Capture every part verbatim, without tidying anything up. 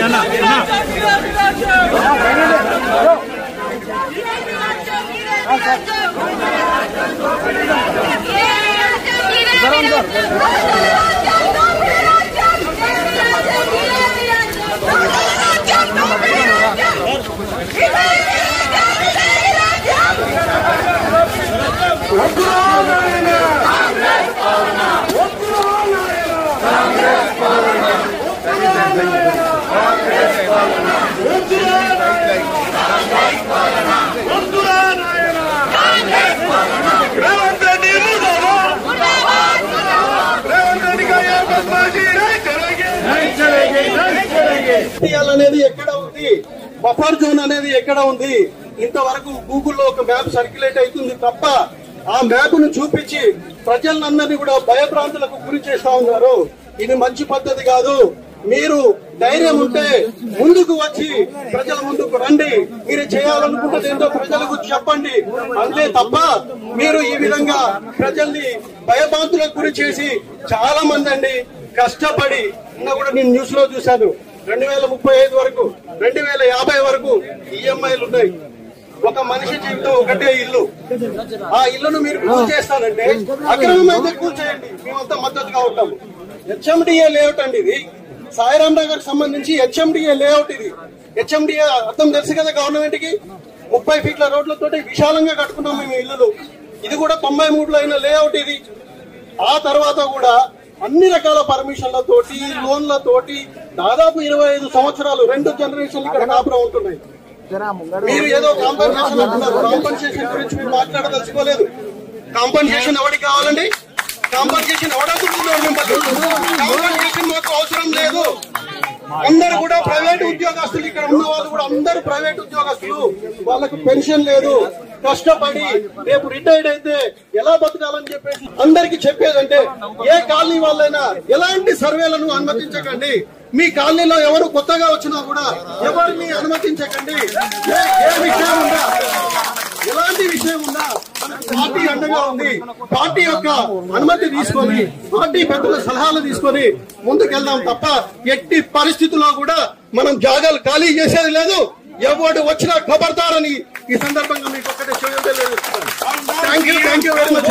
అనేది ఎక్కడ ఉంది, బఫర్ జోన్ అనేది ఎక్కడ ఉంది, ఇంతవరకు గూగుల్లో ఒక మ్యాప్ సర్క్యులేట్ అవుతుంది తప్ప ఆ మ్యాప్ ను చూపించి ప్రజలందరినీ కూడా భయభ్రాంతులకు గురి చేస్తా ఉన్నారు. ఇది మంచి పద్ధతి కాదు. మీరు ధైర్యం ఉంటే ముందుకు వచ్చి ప్రజల ముందుకు రండి. మీరు చేయాలనుకుంటే ఏంటో ప్రజలకు చెప్పండి. అంతే తప్ప మీరు ఈ విధంగా ప్రజల్ని భయభ్రాంతులకు గురి చేసి చాలా మంది అండి కష్టపడి నిన్న కూడా నేను న్యూస్ లో చూశాను. రెండు వేల ముప్పై ఐదు వరకు రెండు వేల యాభై వరకు ఈఎంఐలు ఉన్నాయి. ఒక మనిషి జీవితం ఒకటే ఇల్లు. ఆ ఇల్లును మీరు కూల్ చేస్తానంటే అక్రమమైతే కూల్ చేయండి, మేమంతా మద్దతుగా ఉంటాము. హెచ్ఎండిఏ లేఅవుట్ అండి ఇది. సాయిరామ్ నగర్ సంబంధించి హెచ్ఎండిఏ లేఅవుట్ ఇది. హెచ్ఎండిఏ అర్థం తెలుసు కదా గవర్నమెంట్ కి. ముప్పై ఫీట్ల రోడ్లతో విశాలంగా కట్టుకున్నాం మేము ఇల్లులు. ఇది కూడా తొంభై మూడులో అయిన లేఅవుట్ ఇది. ఆ తర్వాత కూడా అన్ని రకాల పర్మిషన్లతోటి లోన్లతోటి దాదాపు ఇరవై ఐదు సంవత్సరాలు రెండు జనరేషన్లు ఇక్కడ కాపురం ఉంటున్నాయి. మీరు ఏదో కాంపన్సేషన్ అంటున్నారు. కాంపన్సేషన్ గురించి మీరు మాట్లాడదలుచుకోలేదు. కాంపన్సేషన్ ఎవరికి కావాలండి? కాంపన్సేషన్ ఎవడవుతున్నారు? కాంపన్సేషన్ మాకు అవసరం లేదు. అందరు కూడా ప్రైవేట్ ఉద్యోగస్తులు, ఇక్కడ ఉన్న వాళ్ళు కూడా అందరు ప్రైవేట్ ఉద్యోగస్తులు. వాళ్ళకు పెన్షన్ లేదు. కష్టపడి రేపు రిటైర్డ్ అయితే ఎలా బతకాలని చెప్పేసి అందరికి చెప్పేదంటే ఏ కాలనీ వాళ్ళైనా ఎలాంటి సర్వేలను అనుమతించకండి. మీ కాలనీలో ఎవరు కొత్తగా వచ్చినా కూడా ఎవరిని అనుమతించకండి. ఏ విషయం ఉందా, ఎలాంటి విషయం ఉందా పార్టీ అండగా ఉంది. పార్టీ యొక్క అనుమతి తీసుకొని పార్టీ పెద్దల సలహాలు తీసుకొని ముందుకెళ్దాం తప్ప ఎట్టి పరిస్థితుల్లో కూడా మనం జాగాలు ఖాళీ చేసేది లేదు. ఎవడు వచ్చినా ఖబర్దారని ఈ సందర్భంగా మీకు ఒక్కటే చేయలేదు. Thank you thank you very much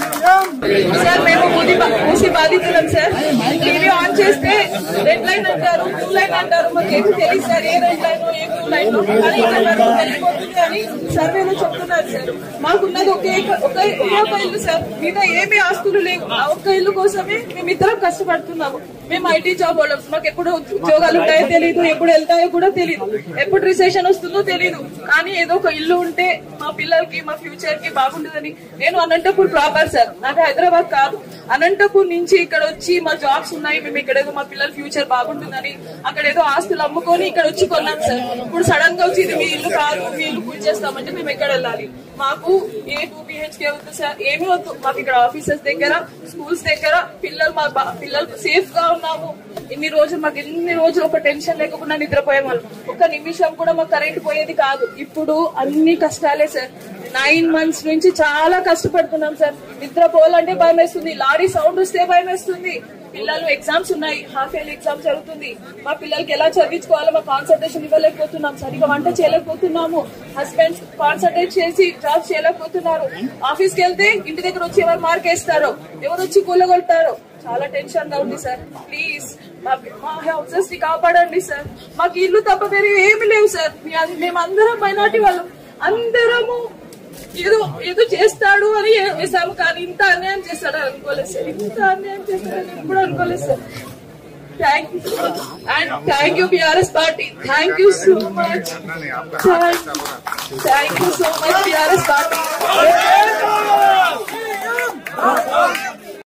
sir. మేము మూసి బాధితులం సార్. టీవీ ఆన్ చేస్తే రెడ్ లైన్ అంటారు, బ్లూ లైన్ అంటారు. మాకు ఏమి తెలియదు సార్ ఏ రెడ్ లైన్ ఏ బ్లూ లైన్ వెళ్ళిపోతుంది అని సర్వేలో చెప్తున్నారు సార్. మాకున్నది ఒకే ఒకే ఒక ఇల్లు సార్. మీద ఏమి ఆస్తులు లేవు. ఆ ఒక్క ఇల్లు కోసమే మేమిద్దరం కష్టపడుతున్నాము. మేము ఐటీ జాబ్ వాళ్ళం. మాకు ఎప్పుడు ఉద్యోగాలు ఉంటాయో తెలియదు, ఎప్పుడు వెళ్తాయో కూడా తెలియదు, ఎప్పుడు రిసెషన్ వస్తుందో తెలియదు. కానీ ఏదో ఒక ఇల్లు ఉంటే మా పిల్లలకి మా ఫ్యూచర్ కి బాగుంటుందని. నేను అనంతపూర్ ప్రాపర్ సార్, నాకు హైదరాబాద్ కాదు. అనంతపూర్ నుంచి ఇక్కడ వచ్చి మా జాబ్స్ ఉన్నాయి, మేము ఇక్కడ ఏదో మా పిల్లల ఫ్యూచర్ బాగుంటుందని అక్కడ ఏదో ఆస్తులు అమ్ముకొని ఇక్కడ వచ్చి కొన్నాం సార్. ఇప్పుడు సడన్ గా వచ్చి ఇది మీ ఇల్లు కాదు, మీ ఇల్లు పూజ చేస్తామంటే మేము ఎక్కడ వెళ్ళాలి? మాకు ఏ టూ బిహెచ్కే వద్దు సార్, ఏమి వద్దు. మాకు ఇక్కడ ఆఫీసెస్ దగ్గర, స్కూల్స్ దగ్గర పిల్లలు మా పిల్లలు సేఫ్ గా ఉన్నాము. ఇన్ని రోజులు మాకు ఎన్ని రోజులు ఒక టెన్షన్ లేకుండా నిద్రపోయే వాళ్ళు. ఒక నిమిషం కూడా మాకు కరెంట్ పోయేది కాదు. ఇప్పుడు అన్ని కష్టాలే సార్. నైన్ మంత్స్ నుంచి చాలా కష్టపడుతున్నాం సార్. నిద్రపోవాలంటే భయం వేస్తుంది. లారీ సౌండ్ వస్తే భయం వేస్తుంది. పిల్లలు ఎగ్జామ్స్ ఉన్నాయి, హాఫ్ ఇయర్లీ ఎగ్జామ్ జరుగుతుంది. మా పిల్లలకి ఎలా చదివించుకోవాలో మా కాన్సన్ట్రేషన్ ఇవ్వలేకపోతున్నాం. సరిగా వంట చేయలేకపోతున్నాము. హస్బెండ్స్ కాన్సన్ట్రేట్ చేసి జాబ్ చేయలేకపోతున్నారు. ఆఫీస్ కి వెళ్తే ఇంటి దగ్గర వచ్చి ఎవరు మార్క్ వేస్తారో, ఎవరు వచ్చి కూలగొడతారో చాలా టెన్షన్ గా ఉంది సార్. ప్లీజ్ మా హౌసెస్ ని కాపాడండి సార్. మాకు ఇల్లు తప్ప వేరే ఏమి లేవు సార్. మేమందరం మైనార్టీ వాళ్ళం, అందరము ఏదో ఏదో చేస్తాడు అని వేసాము. కానీ ఇంత అన్యాయం చేస్తాడు అనుకోలేదు సార్. ఇంత అన్యాయం చేస్తాడని ఎప్పుడు అనుకోలేదు sir. Thank you and thank you BRS party. Thank you so much. Thank you so much BRS party.